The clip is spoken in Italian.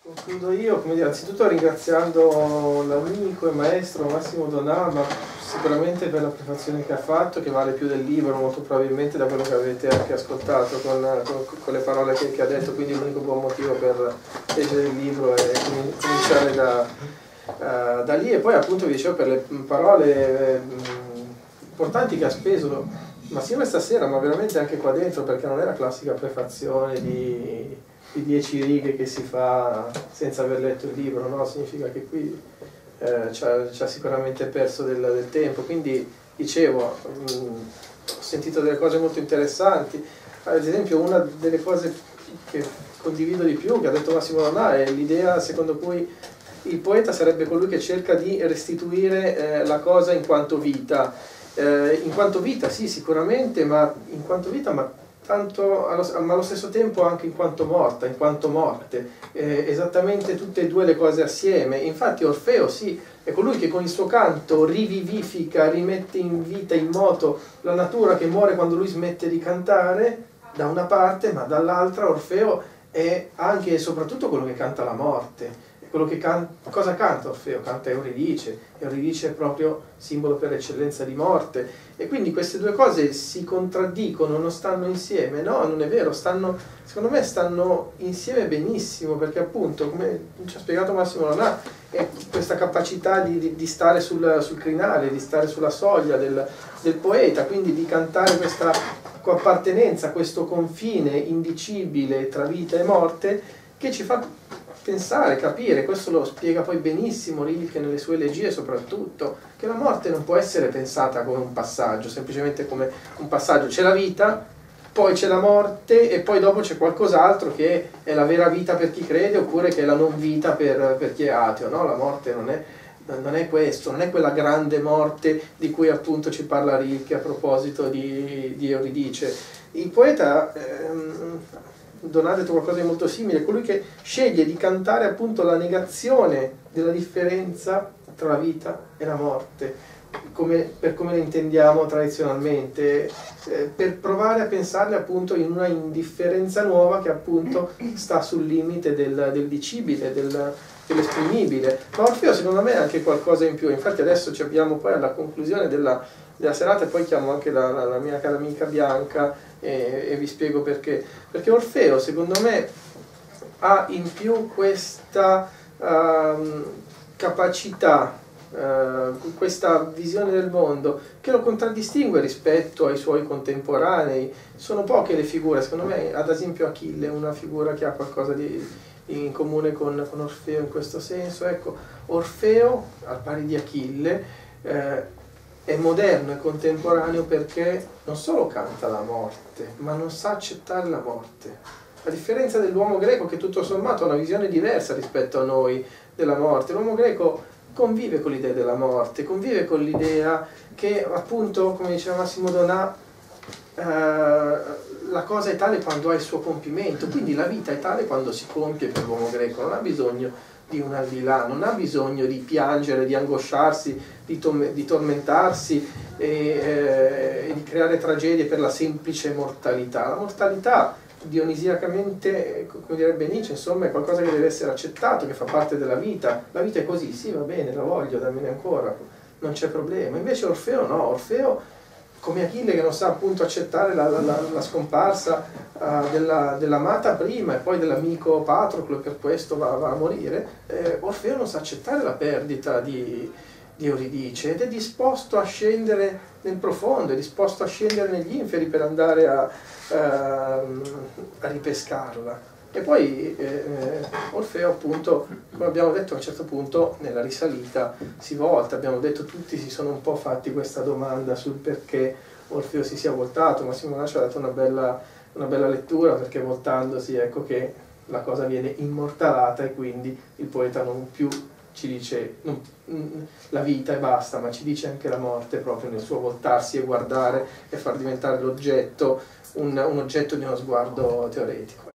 Concludo io, come dire, anzitutto ringraziando l'amico e maestro Massimo Donà, ma sicuramente per la prefazione che ha fatto, che vale più del libro, molto probabilmente, da quello che avete anche ascoltato con le parole che ha detto, quindi l'unico buon motivo per leggere il libro è cominciare da lì. E poi appunto vi dicevo per le parole importanti che ha speso, ma sia stasera, ma veramente anche qua dentro, perché non è la classica prefazione di 10 righe che si fa senza aver letto il libro, no? Significa che qui ci ha sicuramente perso del tempo. Quindi dicevo, ho sentito delle cose molto interessanti. Ad esempio, una delle cose che condivido di più, che ha detto Massimo Donà, è l'idea secondo cui il poeta sarebbe colui che cerca di restituire la cosa in quanto vita. In quanto vita, sì, sicuramente, ma in quanto vita, ma allo stesso tempo anche in quanto morta, in quanto morte, esattamente tutte e due le cose assieme. Infatti Orfeo, sì, è colui che con il suo canto rivivifica, rimette in vita, in moto la natura che muore quando lui smette di cantare, da una parte, ma dall'altra Orfeo è anche e soprattutto quello che canta la morte. Quello che cosa canta Orfeo? Canta Euridice. Euridice è proprio simbolo per eccellenza di morte. E quindi queste due cose si contraddicono, non stanno insieme. No, non è vero, secondo me stanno insieme benissimo, perché appunto, come ci ha spiegato Massimo Donà, è questa capacità di stare sul crinale, di stare sulla soglia del poeta, quindi di cantare questa appartenenza, questo confine indicibile tra vita e morte, che ci fa pensare, capire. Questo lo spiega poi benissimo Rilke nelle sue elegie soprattutto, che la morte non può essere pensata come un passaggio, semplicemente come un passaggio. C'è la vita, poi c'è la morte e poi dopo c'è qualcos'altro che è la vera vita per chi crede, oppure che è la non vita per chi è ateo, no? La morte non è questo, non è quella grande morte di cui appunto ci parla Rilke a proposito di Euridice. Il poeta Donà ha detto qualcosa di molto simile, colui che sceglie di cantare appunto la negazione della differenza tra la vita e la morte, per come le intendiamo tradizionalmente, per provare a pensarle appunto in una indifferenza nuova che appunto sta sul limite del dicibile, dell'esprimibile. Ma Orfeo secondo me è anche qualcosa in più. Infatti adesso ci abbiamo poi alla conclusione della serata, e poi chiamo anche la mia cara amica Bianca e vi spiego perché. Perché Orfeo secondo me ha in più questa capacità, questa visione del mondo che lo contraddistingue rispetto ai suoi contemporanei. Sono poche le figure, secondo me ad esempio Achille è una figura che ha qualcosa in comune con Orfeo in questo senso. Ecco, Orfeo, al pari di Achille, è moderno e contemporaneo perché non solo canta la morte, ma non sa accettare la morte. A differenza dell'uomo greco, che tutto sommato ha una visione diversa rispetto a noi della morte, l'uomo greco convive con l'idea della morte, convive con l'idea che appunto, come diceva Massimo Donà, la cosa è tale quando ha il suo compimento, quindi la vita è tale quando si compie per l'uomo greco, non ha bisogno di un al di là, non ha bisogno di piangere, di angosciarsi, di tormentarsi e di creare tragedie per la semplice mortalità. La mortalità, dionisiacamente, come direbbe Nietzsche, insomma, è qualcosa che deve essere accettato, che fa parte della vita. La vita è così, sì, va bene, la voglio, dammene ancora, non c'è problema. Invece Orfeo no, Orfeo, come Achille che non sa appunto accettare la scomparsa dell'amata prima e poi dell'amico Patroclo, per questo va a morire, Orfeo non sa accettare la perdita di Euridice ed è disposto a scendere nel profondo, è disposto a scendere negli inferi per andare a ripescarla. E poi Orfeo appunto, come abbiamo detto, a un certo punto nella risalita si volta. Abbiamo detto, tutti si sono un po' fatti questa domanda sul perché Orfeo si sia voltato. Massimo Donà ci ha dato una bella lettura, perché voltandosi ecco che la cosa viene immortalata e quindi il poeta non più ci dice la vita e basta, ma ci dice anche la morte proprio nel suo voltarsi e guardare e far diventare l'oggetto un oggetto di uno sguardo teoretico.